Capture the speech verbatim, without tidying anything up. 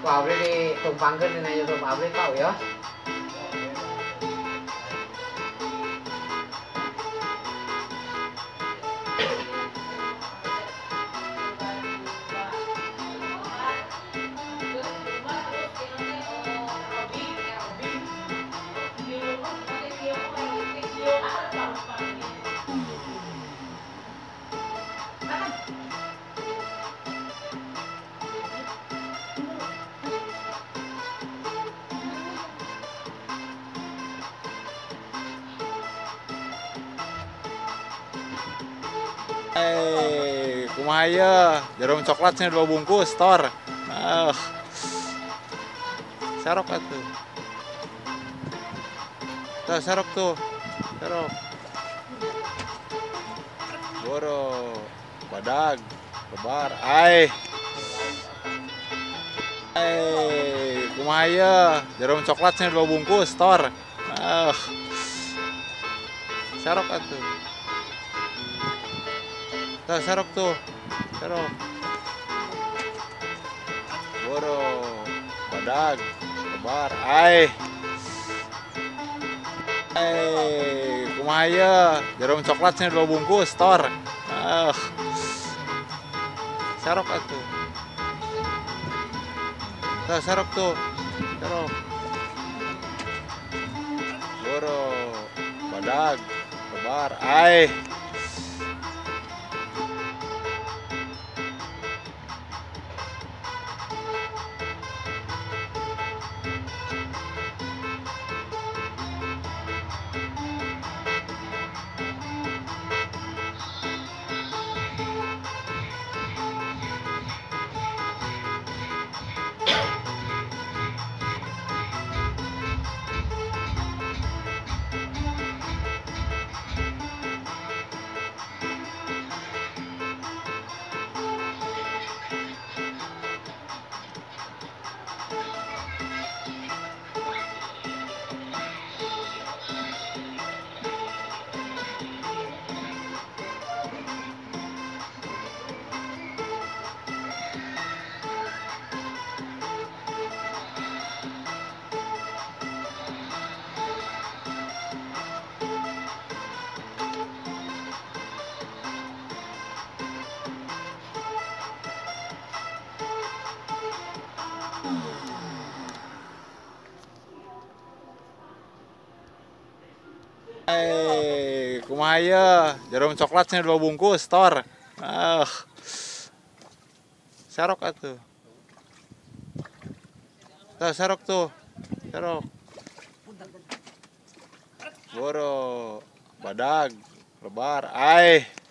Pabrik ditumpangkan di YouTube pabrik tahu ya. Hei, kumaha ya? Jarum coklatnya dua bungkus, Tor. Ah, serok atuh. Tuh, serok tuh. Serok. Boro. Badag. Lebar. Ai. Hei, kumaha ya? Jarum coklatnya dua bungkus, Tor. Ah, serok atuh. Tuh, serok tuh. Serok. Boro. Badag. Lebar. Ai. Hei, kumaha ya? Jarum coklatnya dua bungkus, Tor. Ah, serok atuh. Tuh, serok tuh. Serok. Boro. Badag. Lebar. Ai. Hei, kumaha ya? Jarum coklatnya dua bungkus, Tor. Ah, serok atuh. Tuh, serok tuh. Serok. Boro. Badag. Lebar. Ai.